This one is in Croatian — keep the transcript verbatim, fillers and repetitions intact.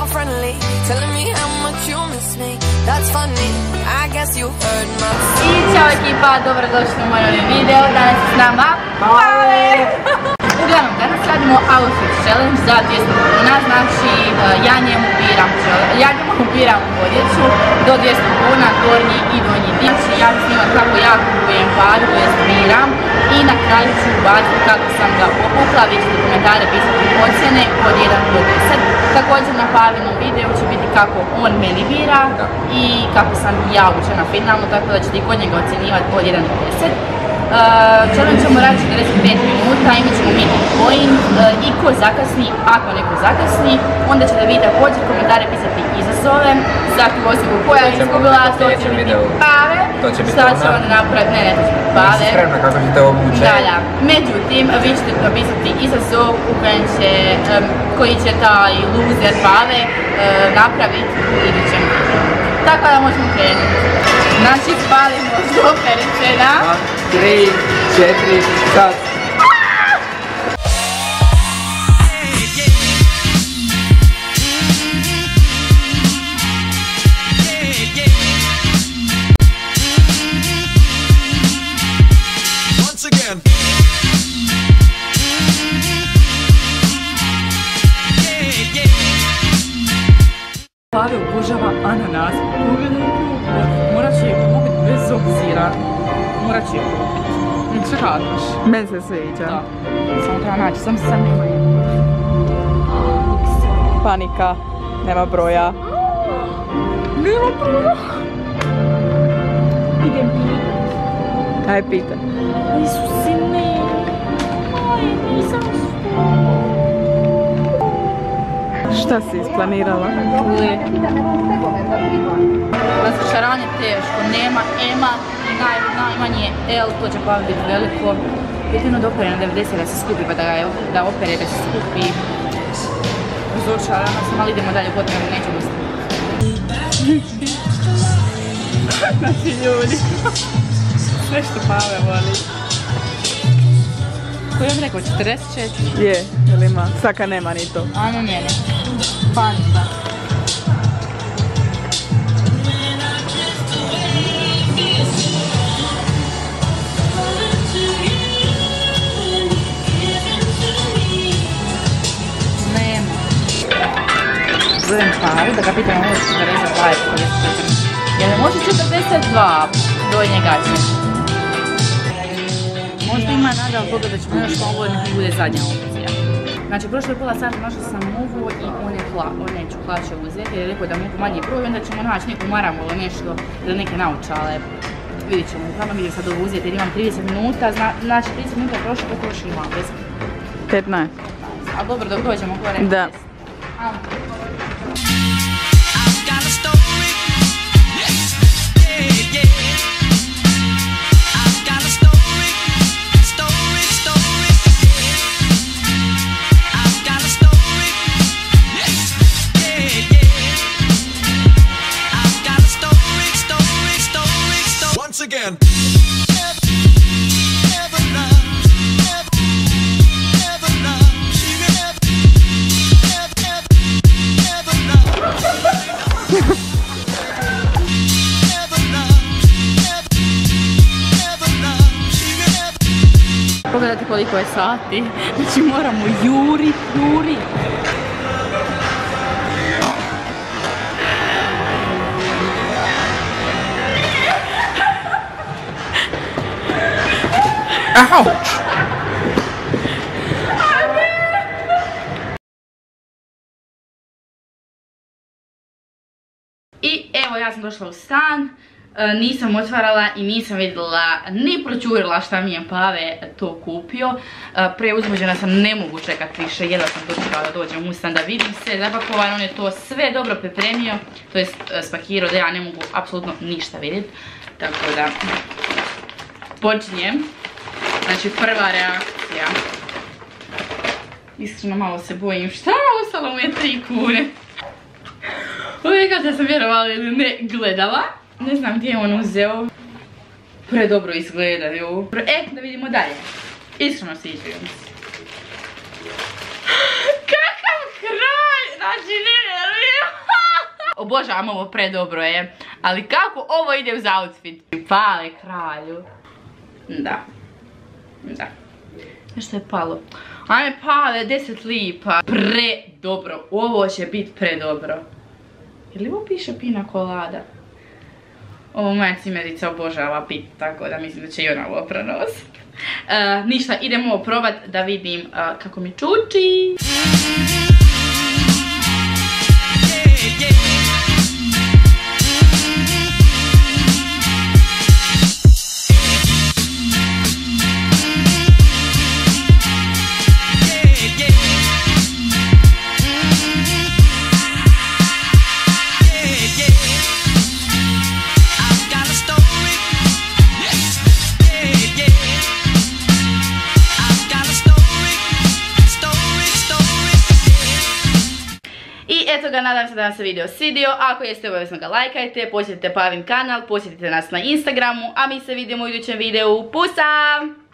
friendly, telling me how much you miss me. That's funny, I guess you heard my. I čao ekipa, dobrodošli u moj novi video, danas s nama Pave! Uglavnom, danas radimo outfit challenge za dvjesto kuna, znači ja njemu biram, ja njemu biram odjeću do dvjesto kuna, gornji i donji dio. Znači ja ću snimat kako ja kupujem paru, to jest biram, i na kraju ću ubaciti kako sam ga obukla, vi ćete komentare pisati ocjene od jedan do deset. Također na Pavinom videu će biti kako on meni bira i kako sam ja učena finalno, tako da ćete i kod njega ocjenjivati od jedan do deset. Uh, challenge ćemo raditi četrdeset pet minuta, imat ćemo meeting point uh, i ko zakasni, ako neko zakasni, onda ćete vi također komentare pisati izazove za tu osobu koja je izgubila, to će biti Pave. Šta će onda napraviti? Ne, ne, to će biti Pave. Nisi spremna kako ćete obući. Da, da. Međutim, vi ćete napisati izazov u kojem će, um, koji će taj loser Pave uh, napraviti u idućem videu. Tako da možemo krenuti. Znači, spalimo žoperice na... tri, četiri, sad. Pave obožava ananas. Morat će je kupit bez obzira. Morat će je kupit. Šta kažeš? Meni se sviđa. Da. Samo treba naći, sam se sam nema je. Panika. Nema broja. Nema broja. Idem pitat. Aj pitaj. Isuse, ne. Aj, nisam što. Šta si isplanirala? Uvijek. Razočaranje teško, nema Ema i naj, najmanje L, to će Pave biti veliko. Jedino da opere na devedeset da se skupi, pa da, da opere da se skupi. Razočarana sam, ali idemo dalje, potrebno nećemo snimati. Znači ljudi, sve što Pave voli. Koji vam rekao, četrdeset četiri? Je, jel ima? Saka nema ni to. Ajmo mjene. Panika. Nema. Zovem Pavu da ga pitam ovo četrdeset dva ili četrdeset četiri. Jel ne može četrdeset dva donje gaće? Možda ima nada od toga da ćemo još ovo nekako bude zadnja opcija. Znači, prošlo je pola sata, našla sam ovu i on je hla, on neću hlače uzeti jer je rekao da mogu manji broj, onda ćemo naći neku maramu ili nešto ili neke naočale. Vidit ćemo, uglavnom idem sad ovo uzeti jer imam trideset minuta, zna, znači trideset minuta je prošlo, koliko još imam, deset? petnaest. Ali dobro, dok dođemo gore. Da. Again. Pogledajte koliko je sati, znači moramo juri, juri. Ouch! I evo, ja sam došla u stan, nisam otvarala i nisam vidjela ni pročurila šta mi je Pave to kupio. Preuzbuđena sam, ne mogu čekati više, jedva sam dočekala da dođem u stan da vidim sve zapakovano, on je to sve dobro pripremio, to jest spakirao da ja ne mogu apsolutno ništa vidjeti. Tako da počinjem. Znači, prva reakcija. Iskreno malo se bojim. Šta? Ostalo mu je tri kune. Uvijek kad sam vjerovala ili ne gledala. Ne znam gdje je on uzeo. Predobro izgledaju. E, da vidimo dalje. Iskreno se izvijem. Kakav kralj! Znači, ne vjerujem. obožavam ovo, predobro je. Ali kako ovo ide uz outfit? Pale kralju. Da. Da. Nešto je palo. Ajme Pale, deset lipa. Predobro. Ovo će biti predobro. Je li ovo piše pina colada? Ovo moja cimerica obožava pit, tako da mislim da će i ona ovo pronositi. Uh, ništa, idemo ovo probat da vidim uh, kako mi čuči. Eto ga, nadam se da vam se video svidio. Ako jeste, obavezno ga lajkajte, posjetite Pavin kanal, posjetite nas na Instagramu, a mi se vidimo u idućem videu. Pusam!